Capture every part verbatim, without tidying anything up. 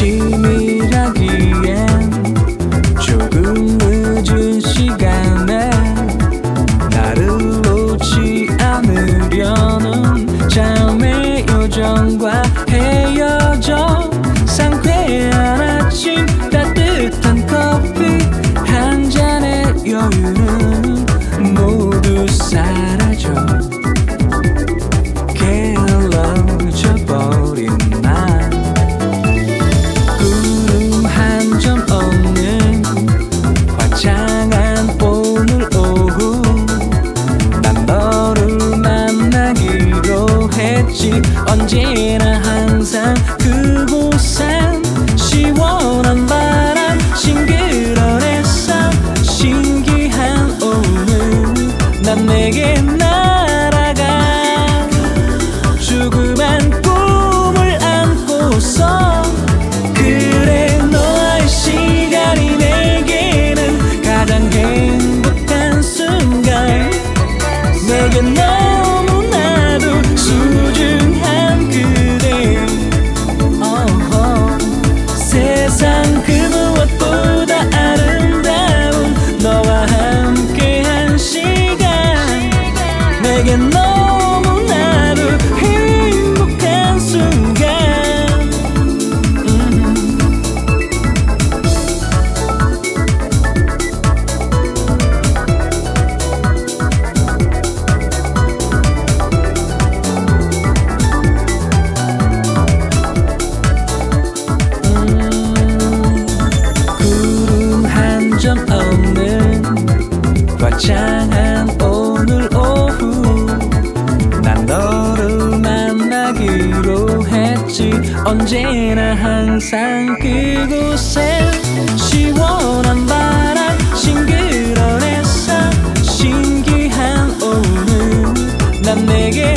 아침이라기엔 조금 늦은 시간에 나를 놓지 않으려는 잠의 요정과 헤어져 상쾌한 아침 따뜻한 커피 한 잔의 여유는 모두 사라져 게을러져 버린 날 구름 한 점 없는 화창한 오늘 오후 난 너를 만나기로 했지 언제나 항상 그곳엔 시원한 바람 싱그러운 햇살 신기한 오늘 난 내게 날아가 조그만 꿈을 안고서 그래 너와의 시간이 내게는 가장 행복한 순간 내게 너무나도 소중한 그대 oh, 세상 그 무엇보다 아름다운 너와 함께한 시간 내게 너무나도 행복한 순간 음. 음. 구름 한 점 없는 화창한 오늘 오후 난 너를 만나기로 했지 언제나 항상 그곳에 시원한 바람 싱그러운 햇살 신기한 오늘 난 내게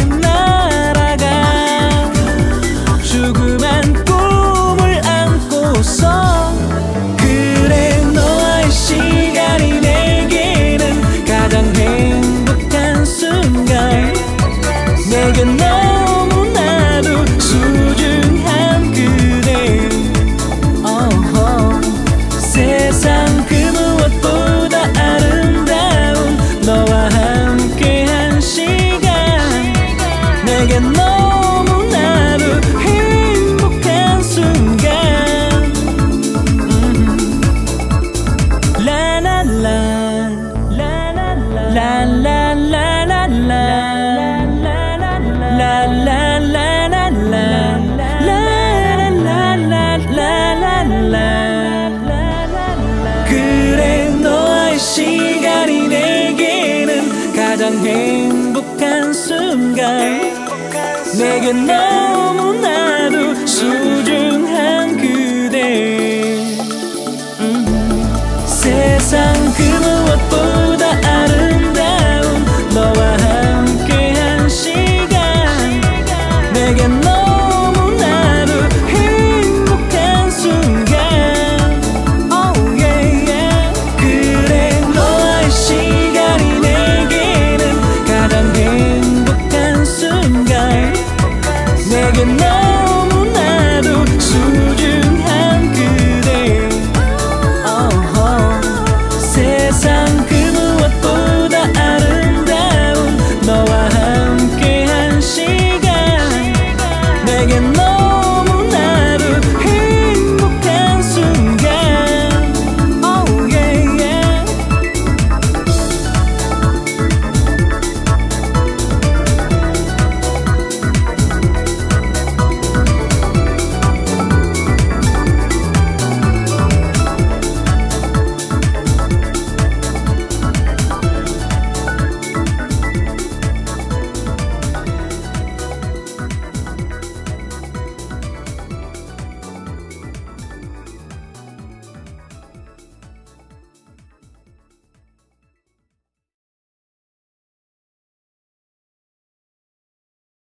날아가 조그만 꿈을 안고서 그래 너와의 시간이 내게는 가장 행복한 순간 내게 너무나도 소중한 그대 oh, 세상 그 무엇보다 아름다운 너와 함께한 시간 내게 너무나도 행복한 순간 음. 라라라 라라라라라라 그래 너와의 시간이 내게는 가장 행복한 순간 내게 너무나도 소중한 그대 음. 세상 그 무엇보다 아름다운 너와 함께한 시간 내게 너무나도 행복한 순간 oh yeah, yeah. 그래 너와의 시간이 내게는 가장 행복한 순간 내게 너